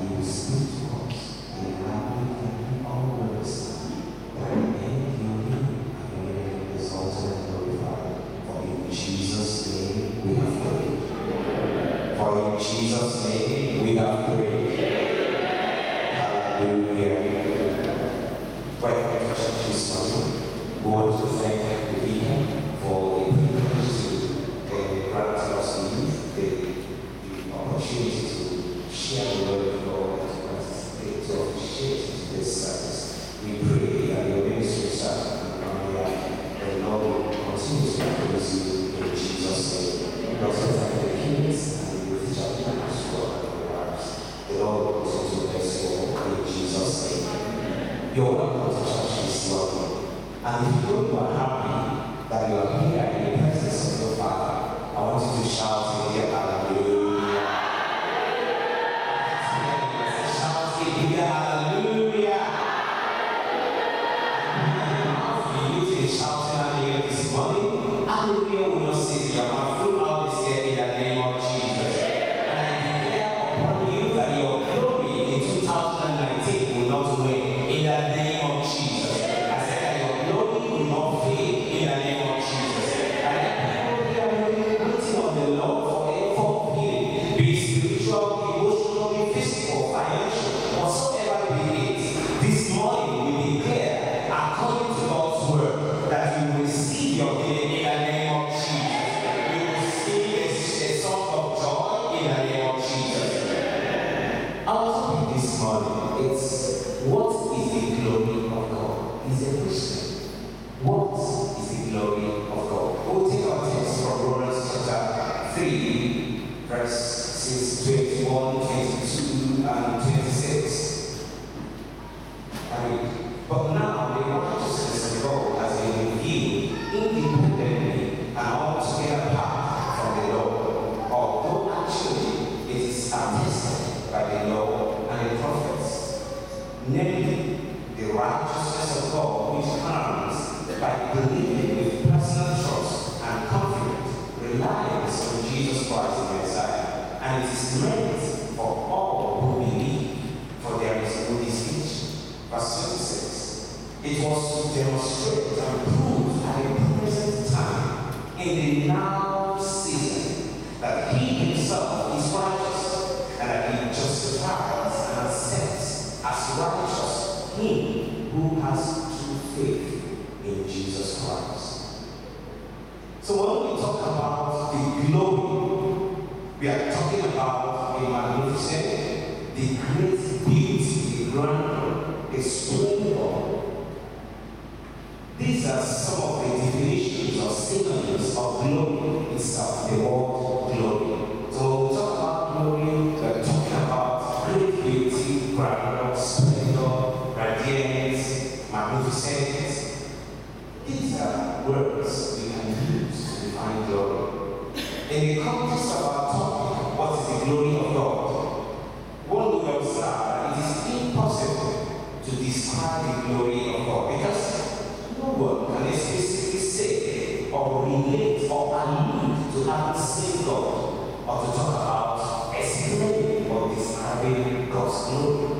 He will speak to us in a language that we all understand. That in your name, and your name is exalted and glorified. For in Jesus' name we have prayed. For in Jesus' name we have prayed. Hallelujah. Welcome to church this morning. We want to thank the deacon for the privilege to grant us the opportunity to share the word of God and to participate, to officiate this service. We pray that your ministry staff and the Lord will continue to praise you in Jesus' name. We also thank the kids and the youth chapters for their lives. The Lord will continue to bless you all in Jesus' name. You're welcome to church this morning. And if you are happy that you are here in the presence of your Father, I want you to shout in here, hallelujah. Shout in here, hallelujah. And you to shout hallelujah this morning. Hallelujah will not cease your mouth throughout this year in the name of Jesus. And I declare upon you that your glory in 2019 will not wane in the name of Jesus. Will not fade in the name of Jesus. And people here are waiting on the Lord for healing, be it spiritual, emotional, be physical, financial, whatsoever it is. This morning we declare, according to God's word, that you will receive your healing in the name of Jesus. You will sing a song of joy in the name of Jesus. Our topic this morning is, what is the glory of God? Is a question. What is the glory of God? We'll take our text from Romans chapter 3, verses 21, 22, and 26. But now the righteousness of God has been revealed independently and altogether apart from the law, although actually it is attested by the law and the prophets, namely the righteousness of God which comes by believing with personal trust and confident reliance on Jesus Christ the Messiah. And it is meant for all who believe, for there is no distinction. Verse 26. It was to demonstrate and prove at the present time, in the now season, that he himself is righteous, and that he justifies and accepts as righteous him who has true faith in Jesus Christ. So when we talk about the glory, we are talking about the magnificent, the great beauty, the grandeur, the splendor. These are some of the definitions or synonyms of glory itself, the word glory. So when we talk about glory, we are talking about great beauty, grandeur, splendor, radiance, magnificent. These are words we can use to define glory. In the context of our topic, what is the glory of God? One will observe it is impossible to describe the glory of God because no one can specifically say or relate or allude to having seen God or to talk about explaining or describing God's glory.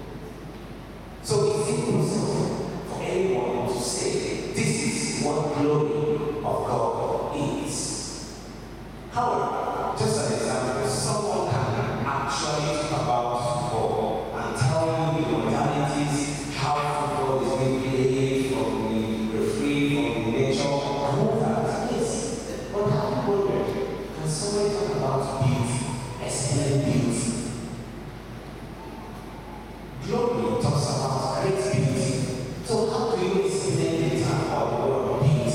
So it's impossible for anyone to say this is what glory of God is. However, just an example, someone can actually talk about football and tell you the modalities, how football is being played, from the referee, from the nature, and all that. Yes, but how can someone talk about beauty, explain beauty? Glory talks about great beauty. So how do you explain the term or the word beauty?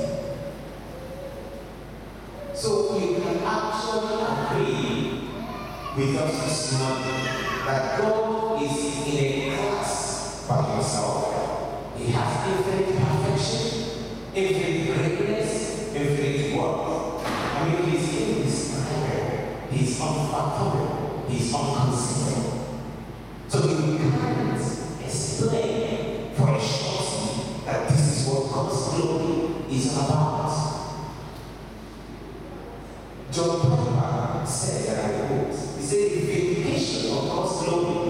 So you can actually agree with us this morning that God is in a class by himself. He has infinite perfection, infinite greatness, infinite worth. I mean, he's indescribable, he's unfathomable, he's unconceivable. So you can't explain for a short that this is what God's glory is about. John Piper said, and I quote, he said, the vindication of God's glory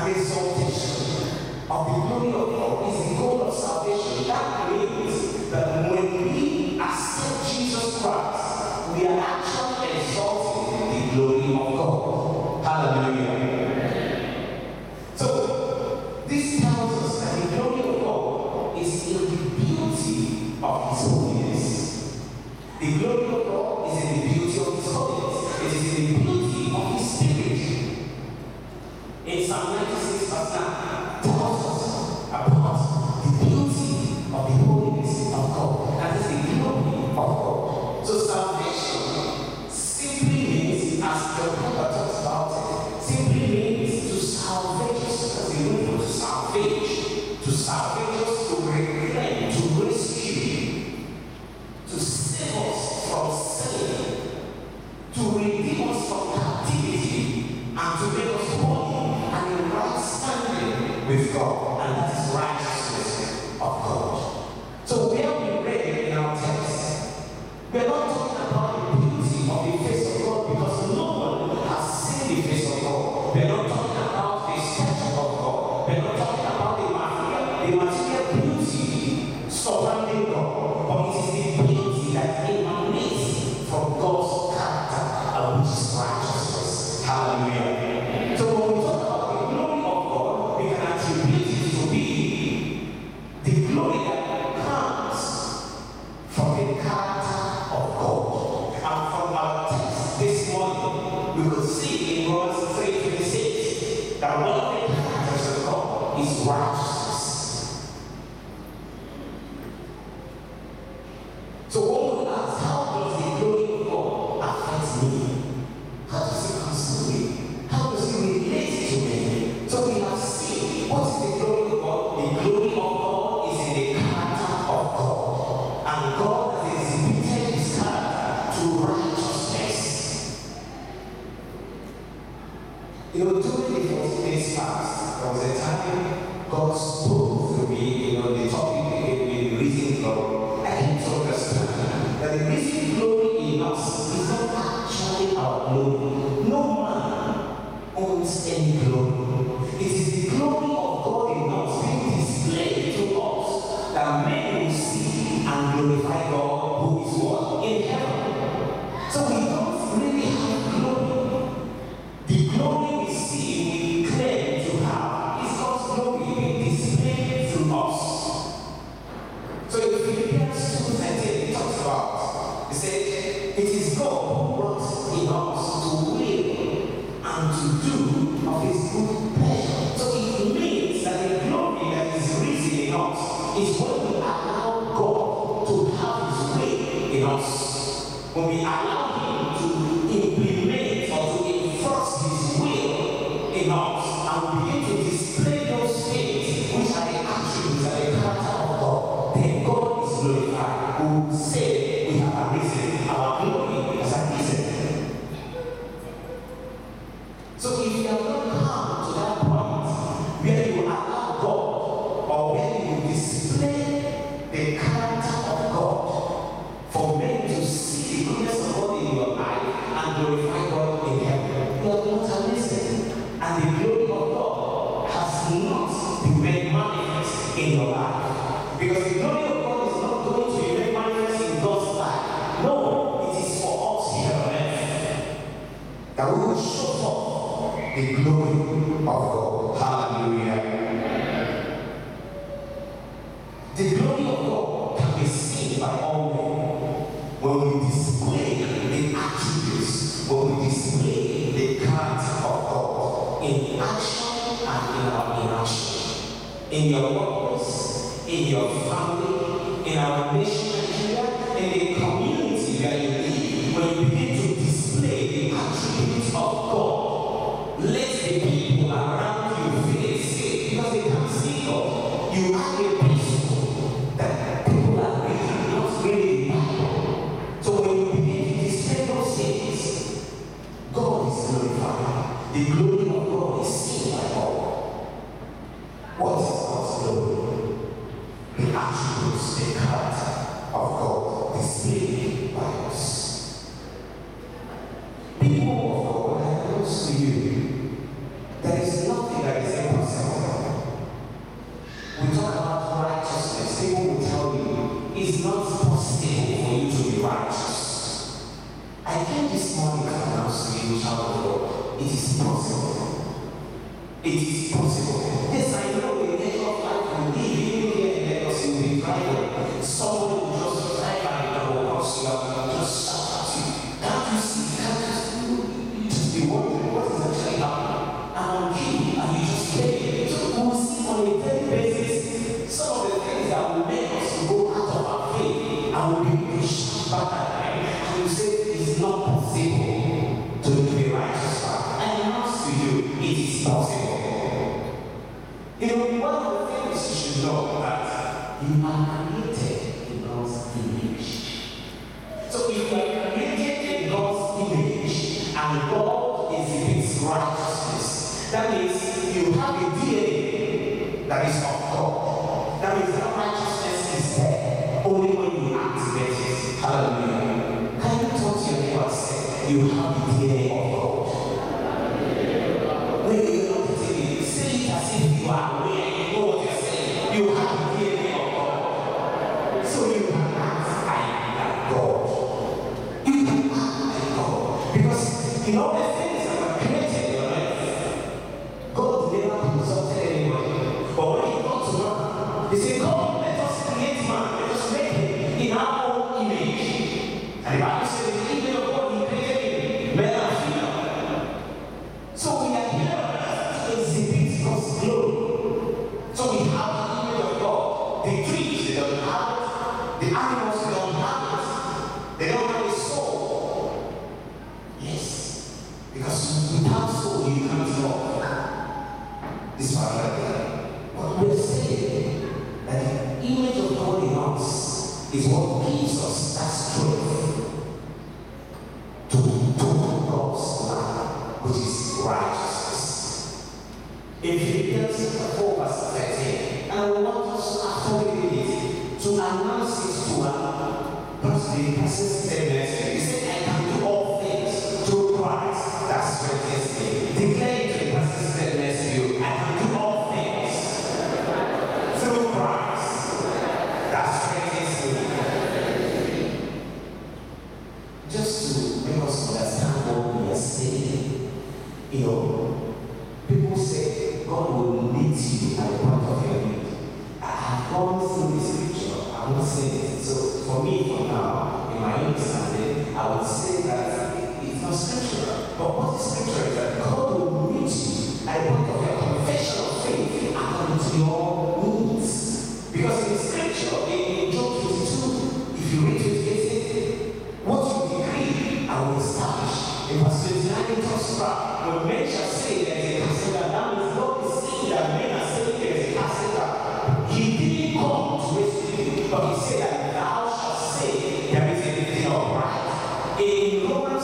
an exaltation of the glory of God is the goal of salvation. That means that when we accept Jesus Christ, we are actually exalting the glory of God. Hallelujah. So, this tells us that the glory of God is in the beauty of His holiness. The glory of God is in the beauty of His holiness. It is in the beauty of His Spirit. In Psalm 96 verse 9, tells us about the beauty of the holiness of God. That is the glory of God. So salvation simply means, as your brother talks about it, simply means to salvage us. As the word to salvage us, to reclaim, to rescue, to save us from sin, to redeem us from captivity, and to make us holy and in right standing with God, and that is righteousness of God. So where we read in our text, we are not talking about the beauty of the face of God, because no one has seen the face of God. We are not talking about the statue of God. We are not talking about the material beauty surrounding God, but it is the beauty that emanates from God's character, which is righteousness. Hallelujah. So when we talk about the glory of God, we can attribute it to be the glory that comes from the character of God. And from our text this morning, we will see in Romans 3:26 that one of the characters of God is righteousness. So one would ask, how does the glory of God affect me? How does it concern me? How does it relate to me? So we have seen what is the glory of God. The glory of God is in the character of God. And God has exhibited His character to righteousness. During the 40 days fast, there was a time God spoke to me, the topic the reason for I came to understand that the reason glory in us is not actually our glory. No man owns any glory. It is the glory of God in us being displayed to us that men will see and glorify God who is what? In heaven. So we don't really have glory. The glory we see, we claim to have, is God's glory being displayed through us. So in Philippians 2:19, it talks about, it said, it is God who works in us to will and to do of His good pleasure. So it means that the glory that is risen in us is when we allow God to have His way in us. When we allow Him to implement or to enforce His will in us, and we begin to display those things which are the attributes and the character of God, then God is glorified. Who said we have arisen, our glory has arisen. So if you have not come to that point where you allow God, or where you display the character of God for men to see the goodness of God in your life and glorify God in heaven, you have not arisen. And the glory of God has not been made manifest in your life. Because the glory of God is not going to be made manifest in God's life. No, it is for us here on earth that we will show forth the glory of God. Hallelujah. The glory of God can be seen by all men when we display the attributes, when we display the character of God in action and in our inaction. In your workplace, in your family, in our nation, Nigeria, in the community where you live, when you begin to display the attributes of God, let the people around you feel safe because they can see God. You are a principle that people are reading, not reading the Bible. So when you begin to display those things, God is glorified. The glory of God is seen by all. What is God's glory? The attributes, the character of God displayed by us. People of God, I announce to you, there is nothing that is impossible is possible. It is possible. Yes, I know the nature of life will live even here in Lagos, you will be driving. Someone will just drive by the door because you are just shout at you. Can't you see? You just be wondering what is actually happening. And on you, and you just get it. So we will see on a daily basis some of the things that will make us go out of our faith and will be pushed back at them. And you say it's not possible to be righteous. I announce to you, it is possible. You know, one of the things you should know that you are created in God's image. So if you are created in God's image and God exhibits righteousness, that means you have a DNA that is of God. That means that righteousness is there only when you activate it. Hallelujah. Can you talk to your neighbor and say, you have the DNA of God? When you don't say it as if you are aware, you know what you're saying. You have the DNA of God. So you can act like God. You can act like God. Because in all the things that were created in your life, God never consulted anybody. But when he got to man, he said, God, let us create man. Let us make him in our own image. And the Bible says, in the image of God, he created him, male and female. So we are here to exhibit God's glory. So we have the image of God. The trees, they don't have it. The animals, they don't have it. They don't have a soul. Yes. Because without soul, you can't love. This part right there. But we're saying that the image of God in us is what gives us that strength to do God's life, which is righteousness. In Philippians 4 verse 13, and I want us after we read it to announce it to our person sitting next to you. He said, I can do all things through Christ that strengthens me. Declare it to the person sitting next to you, I can do all things through Christ that strengthens me. Just to make us understand what we are saying, you know, people say God will lead you at the point of your need. I have gone through the scripture, I won't say it. So for me, for now, in my understanding, I would say that it's not scriptural. But what is scripture is that God will meet you at the point of your confession of faith according to your needs. Because in scripture, in Job 22, if you read it, it says, what you decree, I will establish. In verse 29, it talks about when men shall say there is a castle, that means God is saying that men are saying there is a castle. He didn't come to rescue you, but he said that thou shalt say there is anything alright. In Romans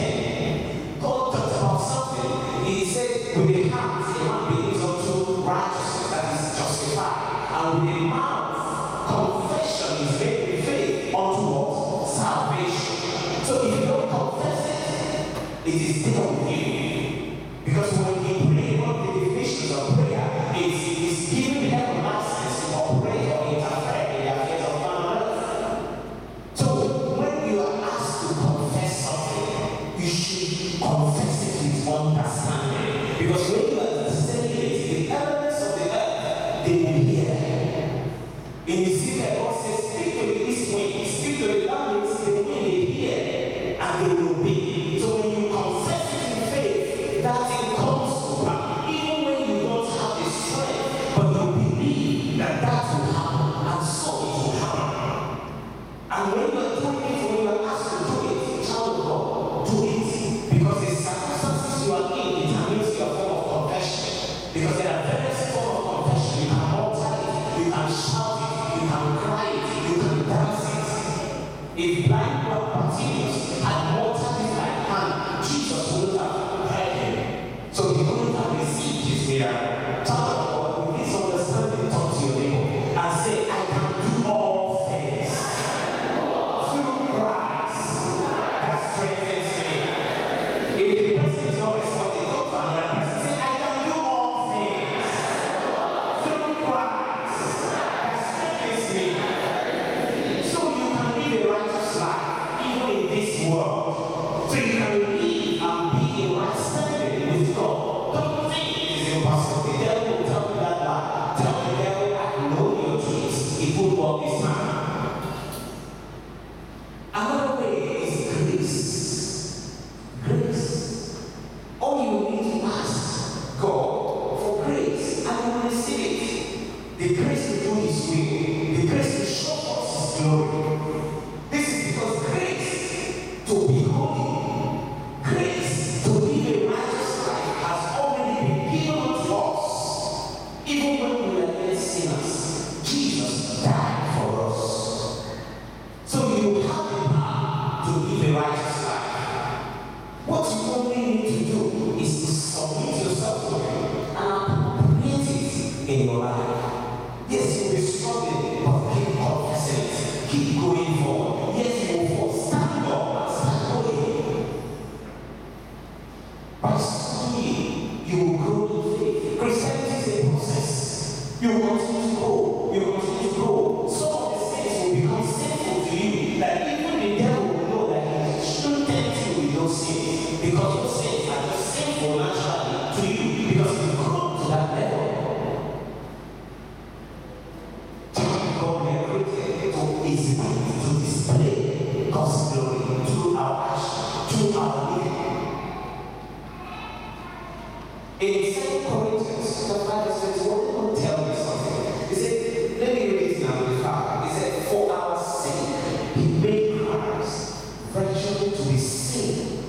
10:10, God talked about something. He said, with the hands a man believes unto righteousness, that is justified, and with the mouth confession is made with faith unto what? Salvation. So if you don't confess it, it is still with you. Because when you pray, one of the definitions of prayer is giving heaven access to operate or interfere in the affairs of man on earth. So when you are asked to confess something, you should confess it with understanding. Because when you are saying it, the elements of the earth, they will hear. In Ezekiel, God says, speak to the east wind, speak to the language, the wind they hear, and they will be. So when you confess it in faith, that thing comes to pass. Even when you don't have the strength, but you believe that that will happen, and so it will happen. And when you are doing it, when you are asked to do it, child of God, do it. Because the circumstances you are in determines your form of confession. Because there are various forms of confession. You can alter it, you can shout it, you can cry it, you can dance it. If blind Bartimaeus had mortal in like hand, Jesus wouldn't have heard him. So he wouldn't have received his miracle. Child of God, with this understanding, talk to your neighbor and say, I can do all things through Christ that strengthens me. If the person is not responding, talk to another person. Say, I can do all things through Christ that strengthens me. So you can live a righteous life even in this world. So you can live and be in right standing God. Don't think it is impossible. The devil will tell you that lie. Tell the devil, I know your dreams. It will work this time. Another way is grace. Grace. All you need to ask God for grace, and you will receive it. The grace to do His will. The grace to show us His glory. This is because grace to be holy, grace to live a righteous life has already been given to us. Even when we are yet sinners, Jesus died for us. So you have the power to live a righteous life. What you only need to do is to submit yourself to Him and appropriate it in your life. Yes, you'll be struggling, but keep confessing it. Keep going forward. Yes, you will fall. Stand up and start going. By studying, you will grow in faith. Christianity is a process. You will continue to grow. You will continue to grow. Some of the things will become sinful to you. That even the devil will know that he shouldn't tempt you with those sins. Because those sins are just sinful naturally to you. Because you've grown to that level. Is to display God's glory through our action, through our living. In 2 Corinthians chapter 5 verse 21, they will tell me something. He said, let me read it now with the Father. He said, for our sake, He made Christ virtually to be sin.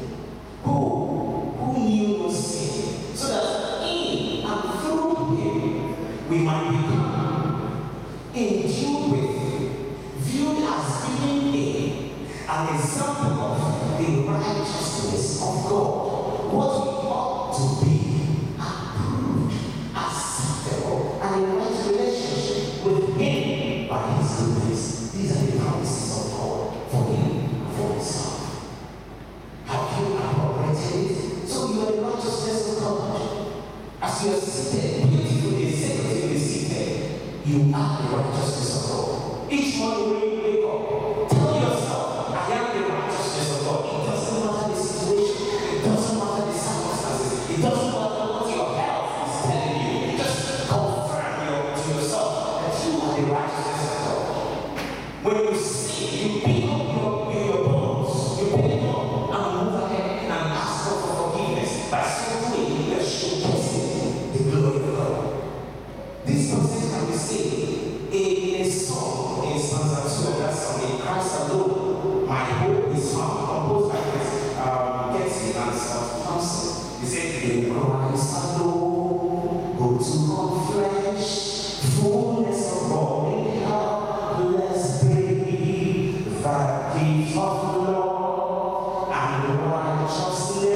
Who knew no sin? So that in and through Him, we might become endued with, viewed as being an example of the righteousness of God, what we ought to be, approved, acceptable, and in right relationship with Him by His goodness. These are the promises of God for you and for yourself. Have you appropriated it? So you are the righteousness of God. As you are seated, beautifully, sacredly seated, you are the righteousness of God. Each morning when you wake up, tell yourself, I am the righteousness of God. It doesn't matter the situation. It doesn't matter the circumstances. It doesn't matter what your health is telling you. Just confirm to yourself that you are the righteousness of God. When you sin, you pick up your bones. You pick it up and move ahead and ask God for forgiveness. By so doing, you are showcasing the glory of God. This process can be seen in a song in stanza 2 of that song, in Christ alone, my hope is found, composed by Getty and Scott Thompson. He said, in Christ alone, hope to God flesh, fullness of God in heart, blessed be that gift of love and righteousness,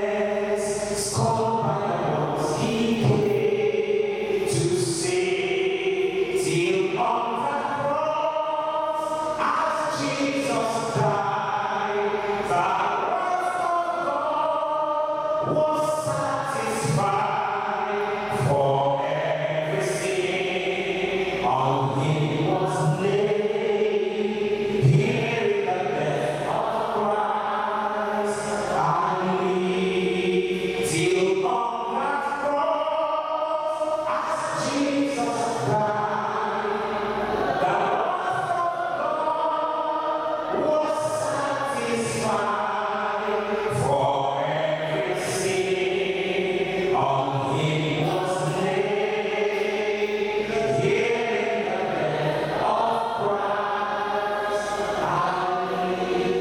scorned by the ones He came to save, till on that cross, as Jesus died, the wrath of God was satisfied for every sin. On Him was laid, hearing the death of Christ, I live till on that cross, as Jesus died, the wrath of God was satisfied for every sin. On Him was laid, hearing the death of Christ, I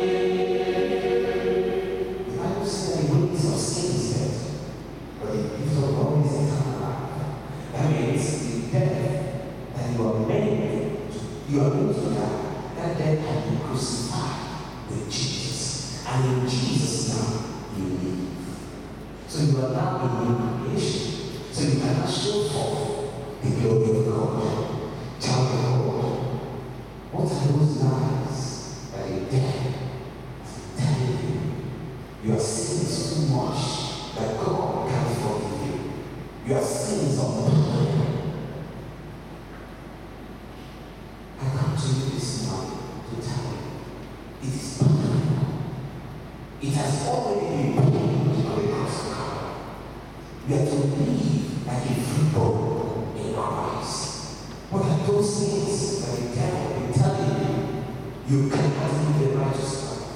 live. The Bible says that the wages of sin is death, but the gift of God is eternal life. That means the death that you are made to, you are going to die, that death has been crucified with Jesus. And in Jesus now, you live. So you are now a new creation. So you can now show forth the glory of God. Child of God, what are those lies that the devil is telling you? Your sin is too much that God can't forgive you. Your sin is unpardonable. I come to you this morning to tell you, it is pardonable. It has already been paid on the cross of God. You cannot live a righteous life.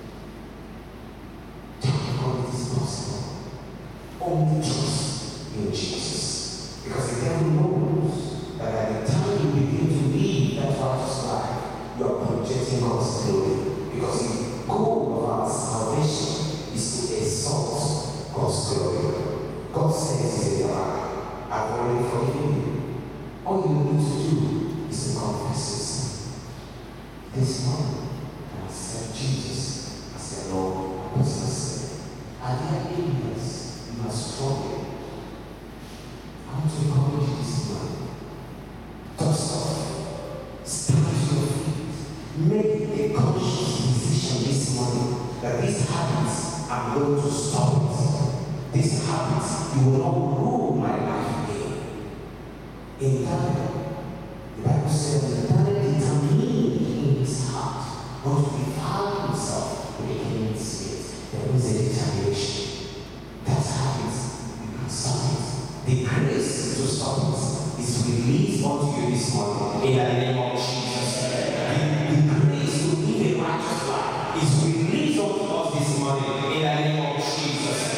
Thank God it is possible. Only trust in Jesus. Because the devil knows that at the time you begin to live that righteous life, you are projecting God's glory. Because the goal of our salvation is to exalt God's glory. God says in the Bible, I've already forgiven you. All you need to do is to confess your sin. This morning, I accept Jesus as the Lord and personal Savior. Are there areas you are struggling? I want to encourage you this morning. Dust off. Stand to your feet. Make a conscious decision this morning that these habits, I'm going to stop it. These habits, you will not rule my life again. In Daniel, the Bible says that Daniel determined in his heart not to defile himself with a clean spirit. There was a determination. That habit, you can stop it. The grace to stop it is released unto you this morning in the name of Jesus. The grace to live a righteous life is released unto us this morning in the name of Jesus.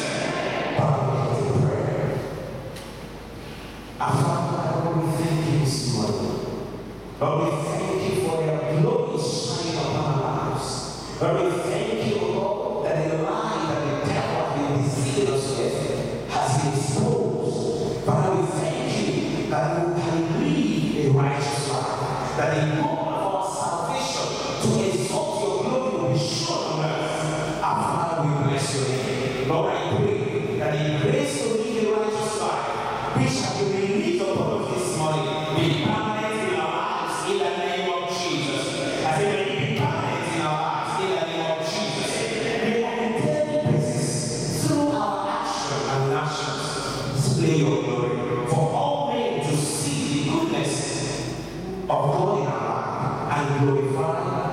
Lord, we thank you for your glory shining upon our lives. Lord, we thank you, Lord, that the lie that the devil has been deceiving us with has been exposed. Father, we thank you that we can live a righteous life, that the goal of our salvation to exalt your glory will be shown on earth. Our Father, we bless your name. Lord, I pray that the grace to live a righteous life, which has been released upon us this morning, be permanent in our lives in the name of Jesus. I say, may it be permanent in our lives in the name of Jesus. May on a daily basis, through our action and actions, display your glory for all men to see the goodness of God in our life and glorify